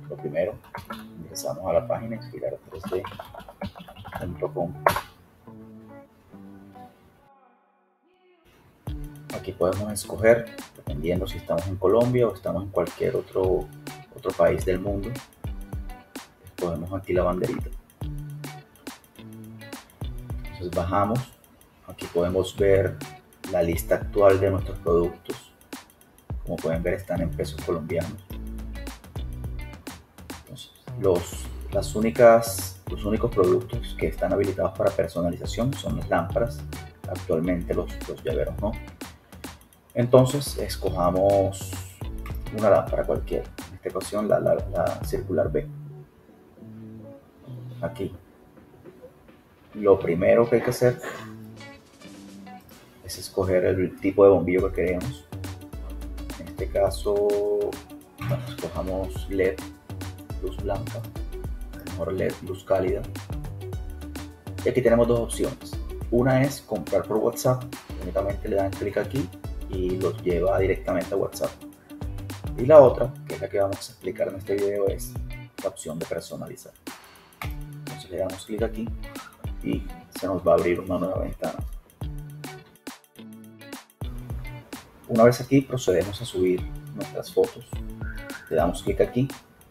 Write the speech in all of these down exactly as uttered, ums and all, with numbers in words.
Lo primero, ingresamos a la página inspirar tres d punto com. Aquí podemos escoger, dependiendo si estamos en Colombia o estamos en cualquier otro, otro país del mundo. Escogemos aquí la banderita. Entonces bajamos. Aquí podemos ver la lista actual de nuestros productos. Como pueden ver, están en pesos colombianos. Entonces, los, las únicas, los únicos productos que están habilitados para personalización son las lámparas. Actualmente los, los llaveros no. Entonces escojamos una lámpara cualquiera, en esta ocasión la, la, la circular B. Aquí lo primero que hay que hacer es escoger el tipo de bombillo que queremos. En este caso, bueno, escojamos L E D, luz blanca, mejor L E D, luz cálida. Y aquí tenemos dos opciones. Una es comprar por WhatsApp, únicamente le dan clic aquí y los lleva directamente a WhatsApp. Y la otra, que es la que vamos a explicar en este video, es la opción de personalizar. Entonces le damos clic aquí y se nos va a abrir una nueva ventana. Una vez aquí procedemos a subir nuestras fotos. Le damos clic aquí,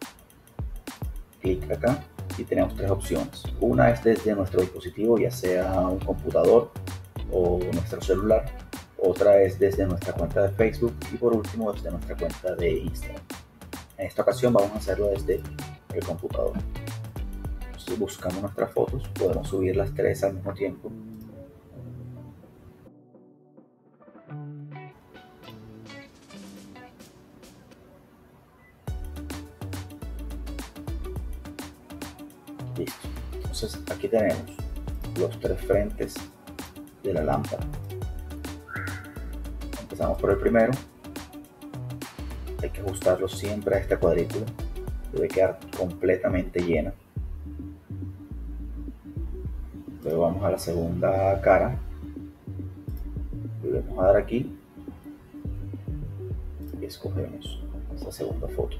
clic acá y tenemos tres opciones. Una es desde nuestro dispositivo, ya sea un computador o nuestro celular. Otra es desde nuestra cuenta de Facebook y por último desde nuestra cuenta de Instagram. En esta ocasión vamos a hacerlo desde el computador. Si buscamos nuestras fotos, podemos subir las tres al mismo tiempo. Listo. Entonces aquí tenemos los tres frentes de la lámpara. Empezamos por el primero. Hay que ajustarlo siempre a esta cuadrícula. Debe quedar completamente llena. Luego vamos a la segunda cara. Volvemos a dar aquí y escogemos esta segunda foto.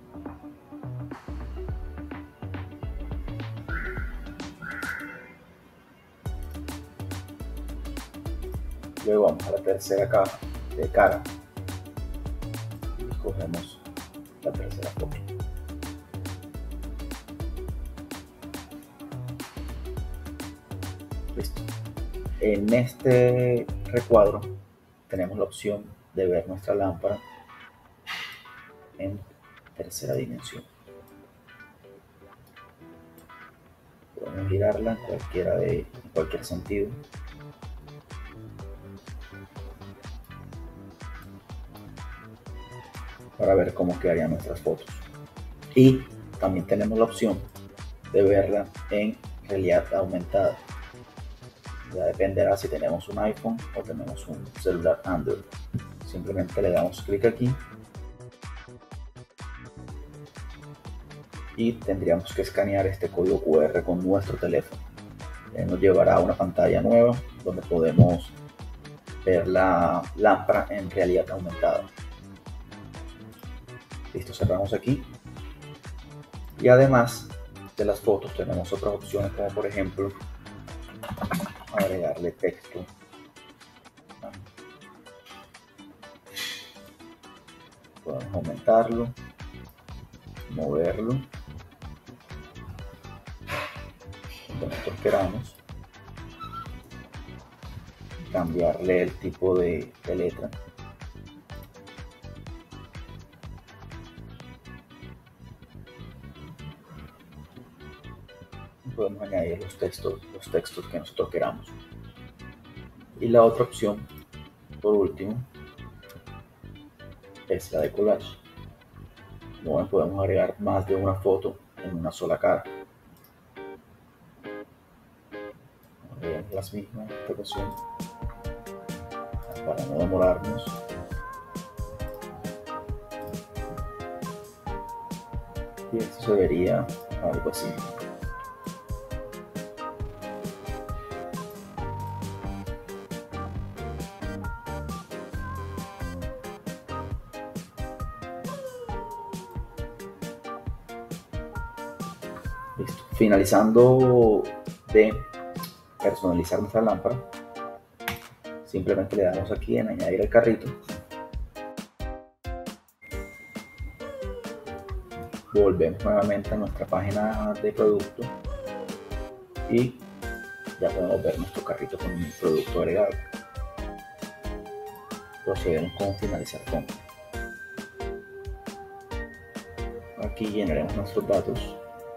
Luego vamos a la tercera caja de cara y escogemos la tercera foto. Listo. En este recuadro tenemos la opción de ver nuestra lámpara en tercera dimensión. Podemos girarla en cualquiera de en cualquier sentido. Para ver cómo quedarían nuestras fotos. Y también tenemos la opción de verla en realidad aumentada. Ya dependerá si tenemos un iPhone o tenemos un celular Android. Simplemente le damos clic aquí y tendríamos que escanear este código cu erre con nuestro teléfono. Eh, nos llevará a una pantalla nueva donde podemos ver la lámpara en realidad aumentada. Listo, cerramos aquí. Y además de las fotos tenemos otras opciones, como por ejemplo agregarle texto. Podemos aumentarlo, moverlo donde nosotros queramos, cambiarle el tipo de, de letra. Podemos añadir los textos, los textos que nosotros queramos. Y la otra opción, por último, es la de collage. Como ven, podemos agregar más de una foto en una sola cara. Agregamos las mismas en esta ocasión para no demorarnos. Y esto se vería algo así. Listo. Finalizando de personalizar nuestra lámpara, simplemente le damos aquí en añadir al carrito. Volvemos nuevamente a nuestra página de producto y ya podemos ver nuestro carrito con el producto agregado. Procedemos con finalizar compra. Aquí llenaremos nuestros datos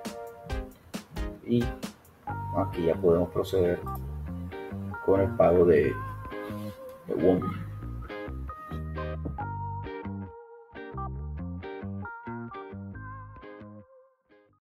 y aquí ya podemos proceder con el pago de, de Womi.